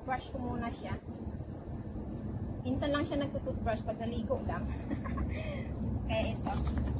toothbrush ko muna siya. Minsan lang siya nagtutoothbrush pag naligo lang. Kaya ito.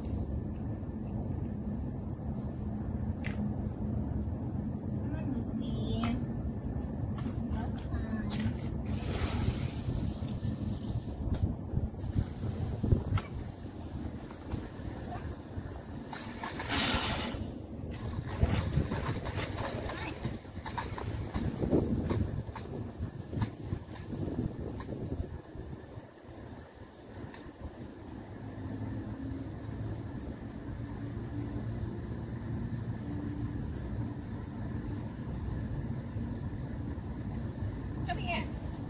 Come here.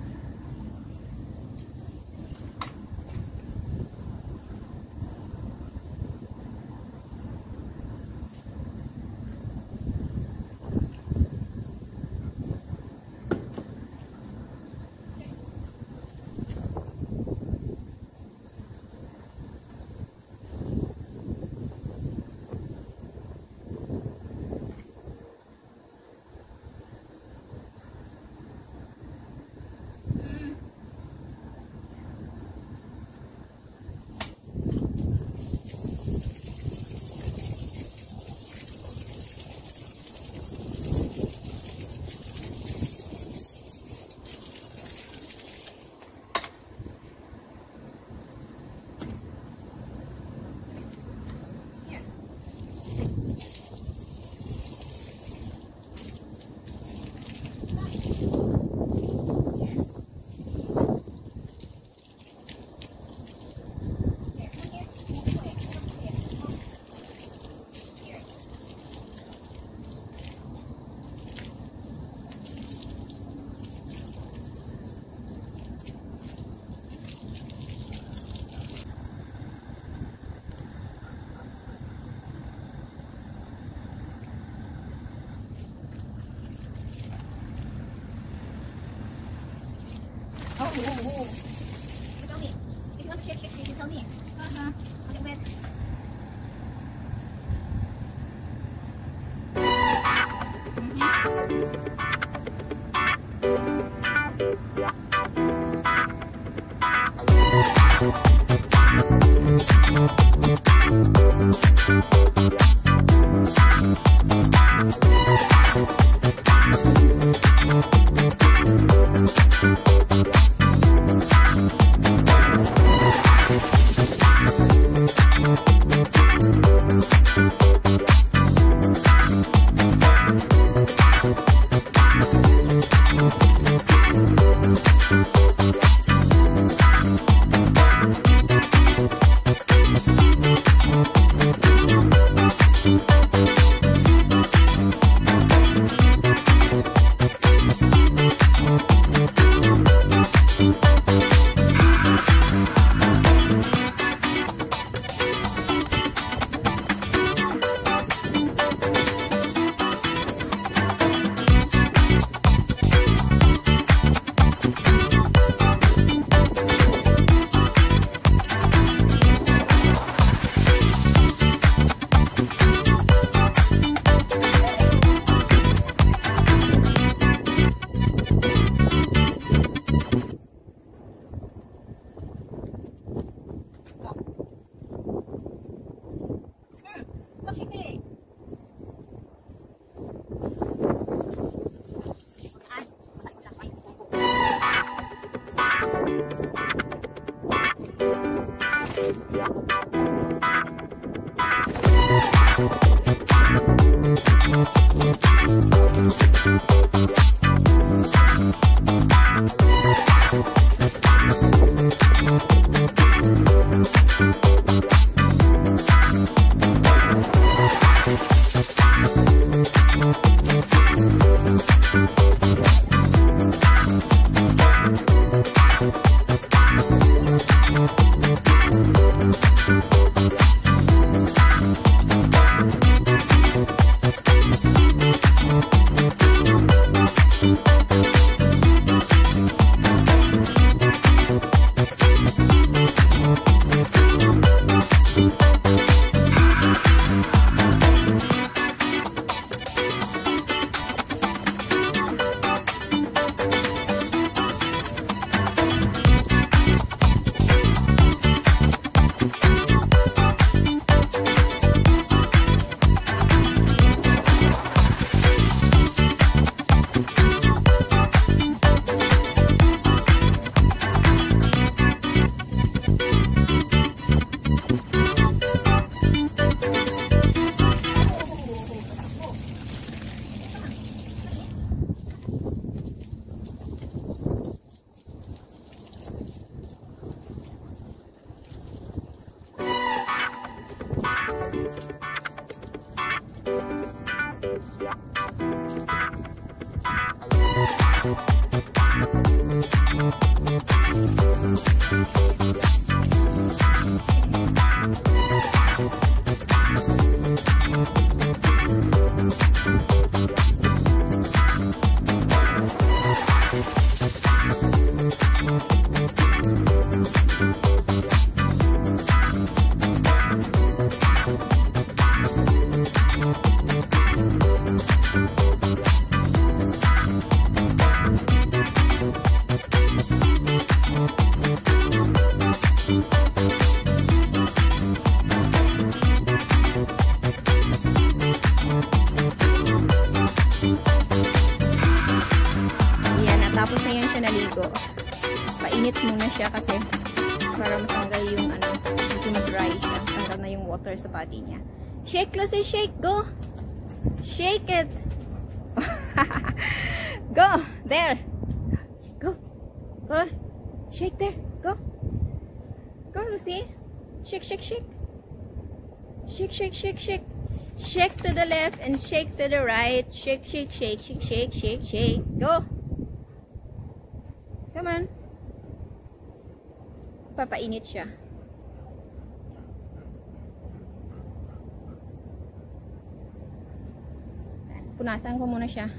Oh. You tell me. If you want to shake, you tell me. Okay, wait. Tapos na yun siya naligo. Painit muna siya kasi para matanggal yung medyo mag-dry siya. Tanggal na yung water sa body niya. Shake, Lucy, shake, go! Shake it! Go! There! Go! Go! Shake there! Go! Go, Lucy! Shake, shake, shake! Shake, shake, shake, shake! Shake to the left and shake to the right. Shake, shake, shake, shake, shake, shake, shake. Go! Come on. Papainit siya. Punasan ko muna siya.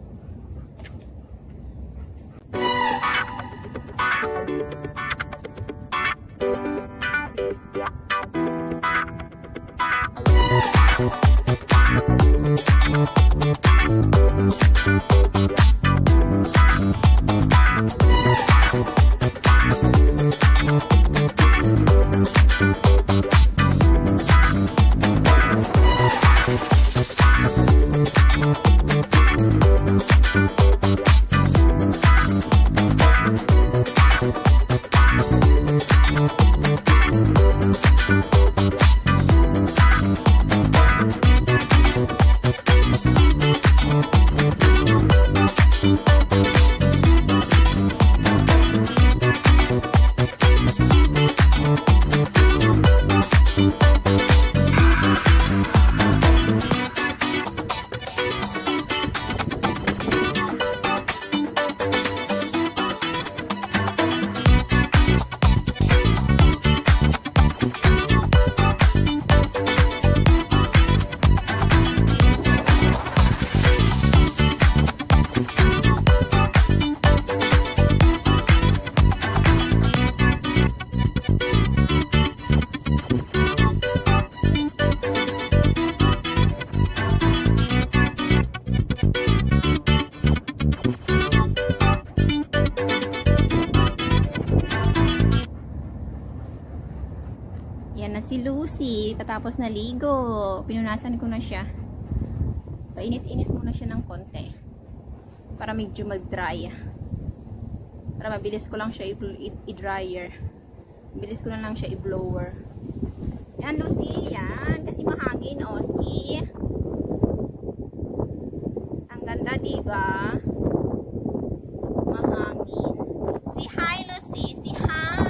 Yan na si Lucy. Patapos naligo. Pinunasan ko na siya. Painit-init muna siya ng konti. Para medyo mag-dry. Para mabilis ko lang siya i-dryer. Mabilis ko lang siya i-blower. Yan, Lucy. Yan. Kasi mahangin. O, see? Ang ganda, diba? Mahangin. Say hi, Lucy. Say hi.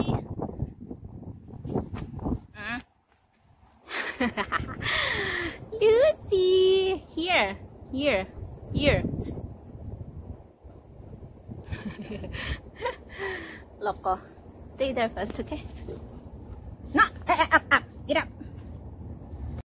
Lucy, here. Loco, stay there first, okay? No, up, get up.